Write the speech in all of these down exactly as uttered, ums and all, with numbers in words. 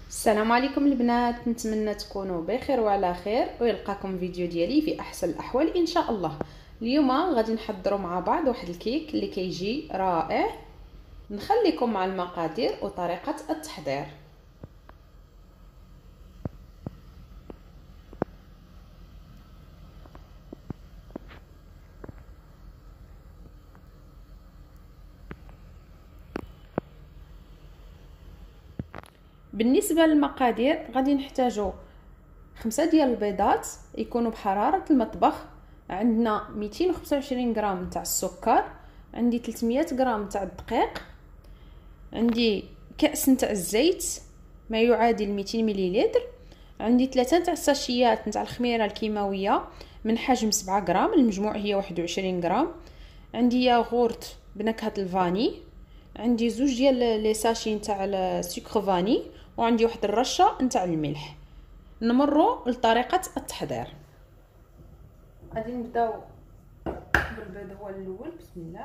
السلام عليكم البنات، نتمنى تكونوا بخير وعلى خير ويلقاكم فيديو ديالي في احسن الاحوال ان شاء الله. اليوم غادي نحضروا مع بعض واحد الكيك اللي كيجي رائع. نخليكم مع المقادير وطريقه التحضير. بالنسبه للمقادير غادي نحتاجوا خمسة ديال البيضات يكونوا بحراره المطبخ، عندنا مئتين وخمسة وعشرين غرام تاع السكر، عندي ثلاثمية غرام تاع الدقيق، عندي كأس تاع الزيت ما يعادل مئتين مليلتر، عندي ثلاثة تاع الساشيات نتاع الخميره الكيماويه من حجم سبعة غرام، المجموع هي واحد وعشرين غرام، عندي ياغورت بنكهه الفاني، عندي زوج ديال لي ساشي نتاع السكر فاني، وعندي واحد الرشه نتاع الملح. نمروا لطريقه التحضير. غادي نبداو بالبيض هو الاول. بسم الله.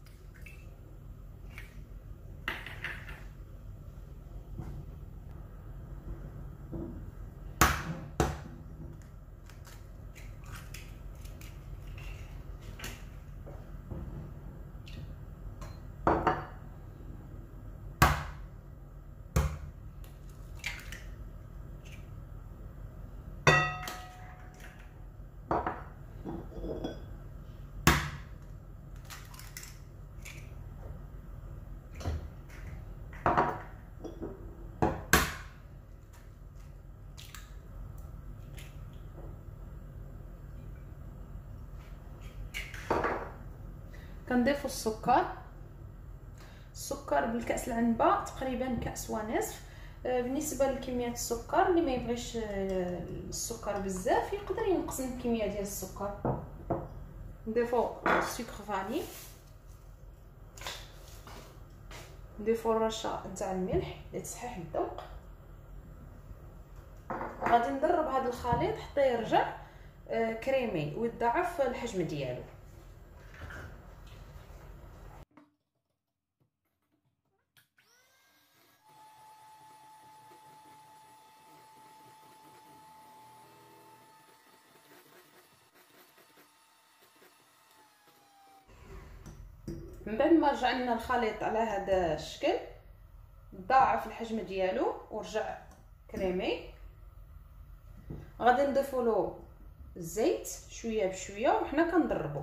كنضيفوا السكر السكر بالكاس العنبه تقريبا كاس ونصف. بالنسبه لكميه السكر اللي ما يبغيش السكر بزاف يقدر ينقص من الكميه ديال السكر. نضيفوا السكر فاني، نضيفوا الرشه نتاع الملح لتصحيح الذوق. غادي نضرب هذا الخليط حتى يرجع كريمي ويضاعف الحجم ديالو. من بعد ما رجع لنا الخليط على هذا الشكل، ضاعف الحجم ديالو ورجع كريمي، غادي نضيفوا له الزيت شويه بشويه وحنا كنضربوا.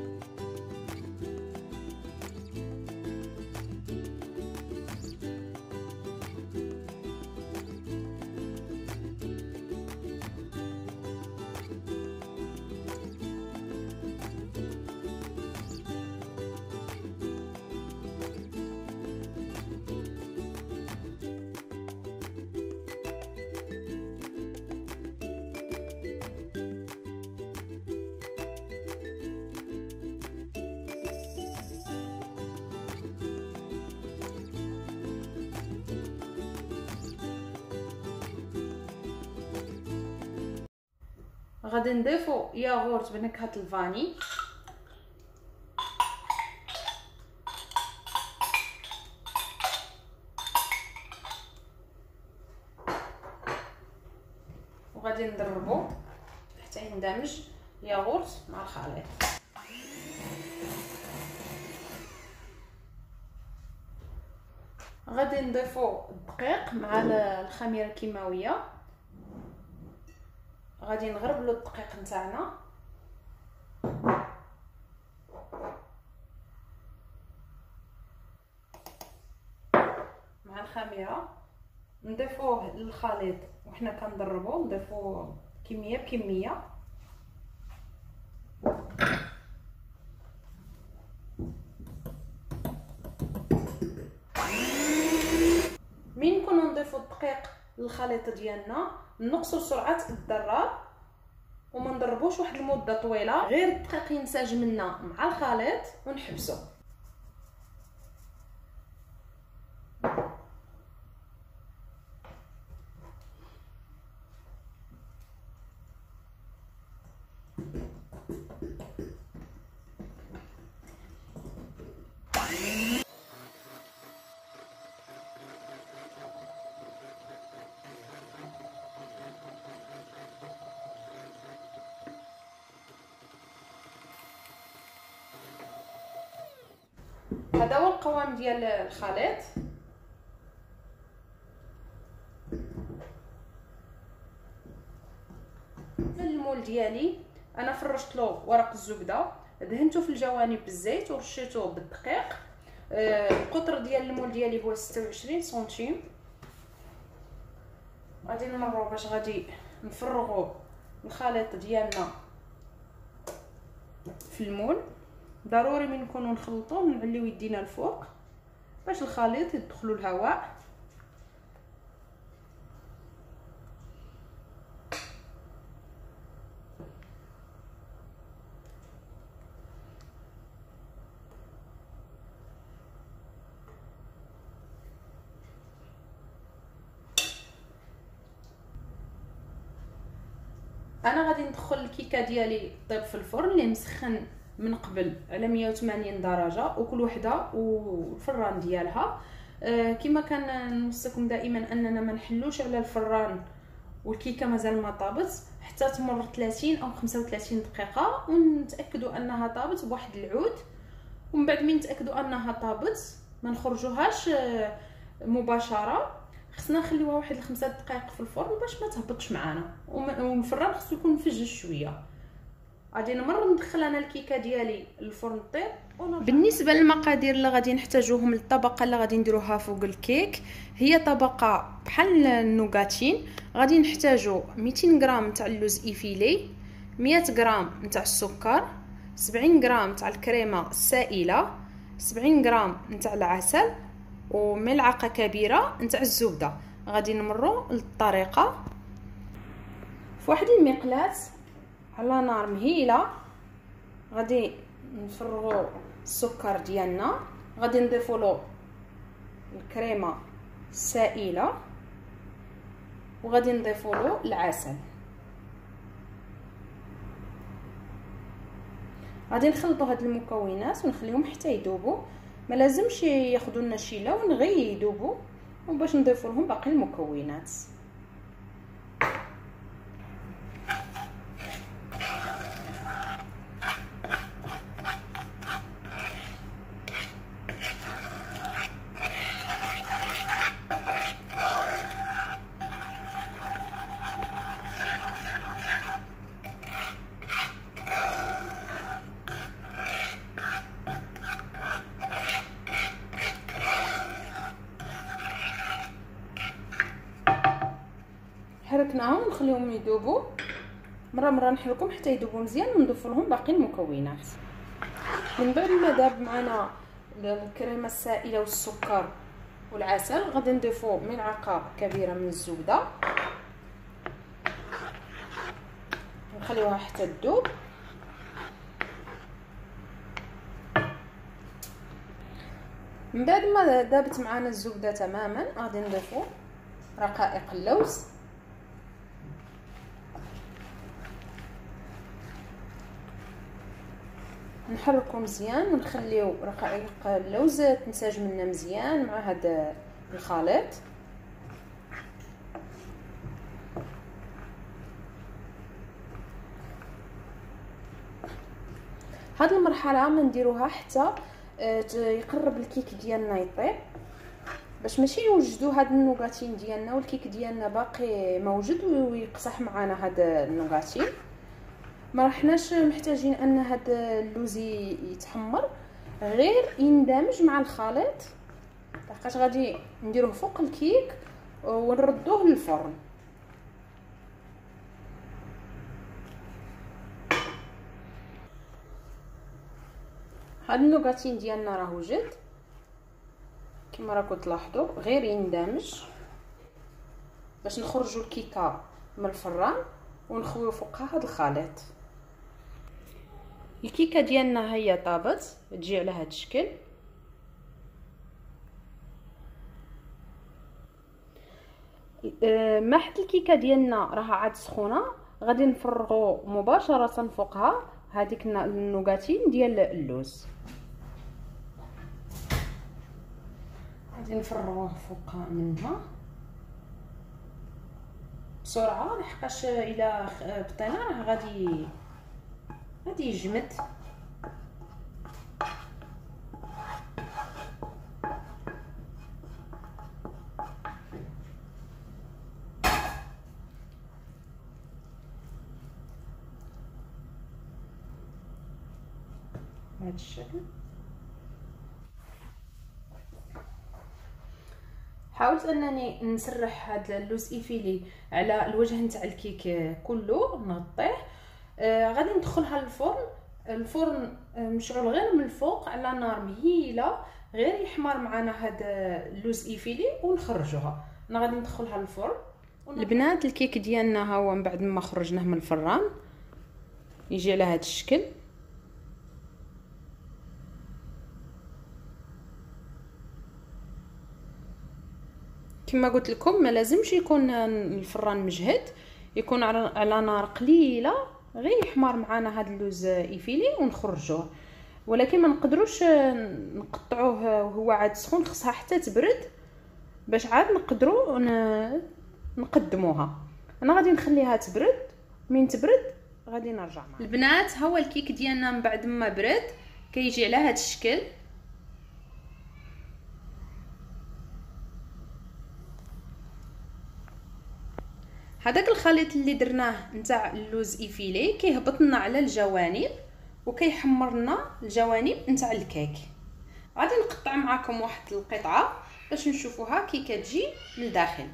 غادي نضيفوا ياغورت بنكهه الفاني، وغادي نضربوا حتى يندمج ياغورت مع الخليط. غادي نضيفوا الدقيق مع الخميره الكيماويه، غادي نغربلو الدقيق نتاعنا مع الخميره، نضيفوه للخليط وحنا كنضربوه، نضيفوه كميه بكميه. من نكونوا نضيفوا الدقيق للخليط ديالنا نقصوا سرعه الضراب وما نضربوش واحد المده طويله، غير الدقيق ينسجم لنا مع الخليط ونحبسو. هذا هو القوام ديال الخليط. المول ديالي انا فرشت له ورق الزبده، دهنته في الجوانب بالزيت ورشيته بالدقيق. آه القطر ديال المول ديالي هو ستة وعشرين سنتيم. غادي نمروا باش غادي نفرغوا الخليط ديالنا في المول. ضروري من نكونوا نخلطوه ونعليو يدينا الفوق باش الخليط يدخلوا الهواء. انا غادي ندخل الكيكه ديالي طيب في الفرن اللي مسخن من قبل على مية وثمانين درجه، وكل وحده والفران ديالها. آه كما كنوصيكم دائما اننا ما نحلوش على الفران والكيكه مازال ما طابت حتى تمر ثلاثين او خمسة وثلاثين دقيقه، ونتاكدوا انها طابت بواحد العود. ومن بعد من نتاكدوا انها طابت ما نخرجوهاش مباشره، خصنا نخليوها واحد الخمسة دقائق في الفرن باش ما تهبطش معانا، والفران خصو يكون مفجج شويه. غادي نمر ندخل انا الكيكه ديالي للفرن طيب. بالنسبه للمقادير اللي غادي نحتاجوهم للطبقه اللي غادي نديروها فوق الكيك، هي طبقه بحال النوغاتين. غادي نحتاجو مئتين غرام تاع اللوز ايفيلي، مية غرام تاع السكر، سبعين غرام تاع الكريمه السائله، سبعين غرام تاع العسل، وملعقه كبيره نتاع الزبده. غادي نمروا للطريقه. في واحد المقلاة على نار مهيله غادي نفرغوا السكر ديالنا، غادي نضيفوا له الكريمه السائله، وغادي نضيفوا له العسل. غادي نخلطوا هاد المكونات ونخليهم حتى يذوبوا، ما لازمش ياخذوا لنا شي لون، غير يذوبوا وباش نضيفوا لهم باقي المكونات. حركناهم ونخليهم يذوبوا، مره مره نحركهم حتى يذوبوا مزيان ونضيف لهم باقي المكونات. من بعد ما ذاب معنا الكريمه السائله والسكر والعسل، غادي نضيفوا ملعقه كبيره من الزبده نخليوها حتى تذوب. من بعد ما ذابت معنا الزبده تماما، غادي نضيفوا رقائق اللوز، نحركو مزيان ونخليو رقائق اللوز تنسجم لنا مزيان مع هذا الخليط. هذه المرحله ما نديروها حتى يقرب الكيك ديالنا يطيب، باش ماشي نوجدوا هاد النوغاتين ديالنا والكيك ديالنا باقي موجود ويقصح معنا هاد النوغاتين. ما رحناش محتاجين ان هذا اللوز يتحمر، غير يندمج مع الخليط، لحقاش غادي نديروه فوق الكيك ونردوه للفرن. هاد النوغاتين ديالنا راه وجد كما راكم تلاحظوا، غير يندمج باش نخرجوا الكيكه من الفران ونخويو فوقها هاد الخليط. الكيكه ديالنا هي طابت، تجي على هاد الشكل. ما حد الكيكه ديالنا راها عاد سخونه، غادي نفرغوا مباشره فوقها هذيك النوغاتين ديال اللوز، غادي نفرغوه فوق منها بسرعه، لحقاش الا بطينا راه غادي غادي يجمد. بهذا الشكل. حاولت انني نسرح هذا اللوز ايفيلي على الوجه نتاع الكيك كله، نغطيه. آه غادي ندخلها للفرن. الفرن مشعول غير من الفوق على نار مهيله، غير يحمر معنا هذا اللوز ايفيلي ونخرجوها. انا غادي ندخلها للفرن. البنات الكيك ديالنا ها هو من بعد ما خرجناه من الفران يجي على هذا الشكل. كما قلت لكم ما لازمش يكون الفران مجهد، يكون على نار قليله غير يحمر معنا هذا اللوز ايفيلي ونخرجوه. ولكن ما نقدروش نقطعوه وهو عاد سخون، خصها حتى تبرد باش عاد نقدروا نقدموها. انا غادي نخليها تبرد، من تبرد غادي نرجع معها. البنات ها هو الكيك ديالنا من بعد ما برد كيجي على هذا الشكل. هذاك الخليط اللي درناه نتاع اللوز ايفيلي كيهبط لنا على الجوانب وكيحمر لنا الجوانب نتاع الكيك. غادي نقطع معكم واحد القطعه باش نشوفوها كي كتجي من الداخل.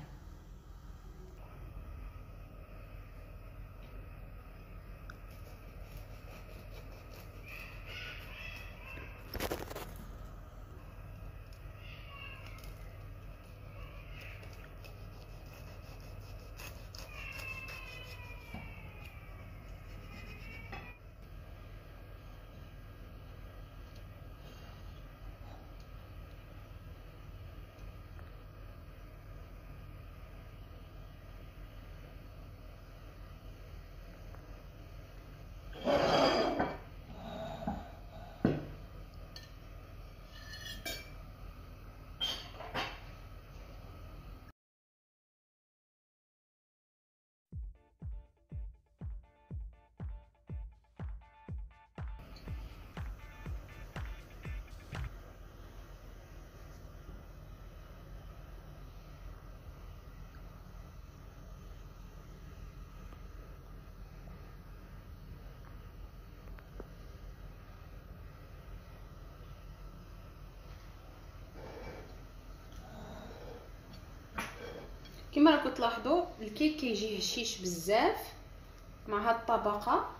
كما راكم تلاحظوا الكيك كيجي هشيش بزاف مع هاد الطبقه،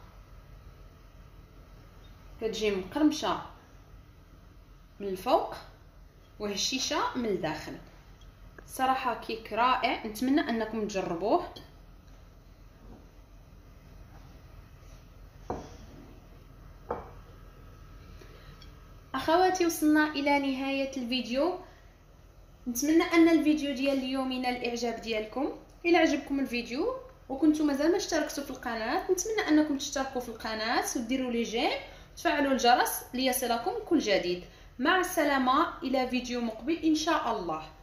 كتجي مقرمشه من الفوق وهشيشه من الداخل. صراحه كيك رائع، نتمنى انكم تجربوه. اخواتي وصلنا الى نهايه الفيديو. نتمنى ان الفيديو ديال اليوم ينال الاعجاب ديالكم. الى عجبكم الفيديو وكنتم مازال ما اشتركتوا في القناه، نتمنى انكم تشتركوا في القناه وديروا لي جيم وتفعلوا الجرس ليصلكم كل جديد. مع السلامه، الى فيديو مقبل ان شاء الله.